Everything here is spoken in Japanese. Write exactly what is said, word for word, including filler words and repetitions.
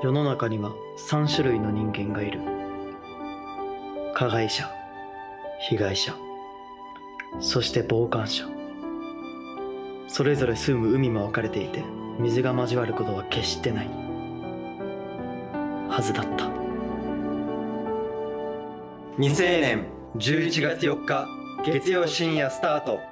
世の中にはさん種類の人間がいる。加害者、被害者、そして傍観者。それぞれ住む海も分かれていて、水が交わることは決してないはずだった。未成年じゅういちがつよっか月曜深夜スタート。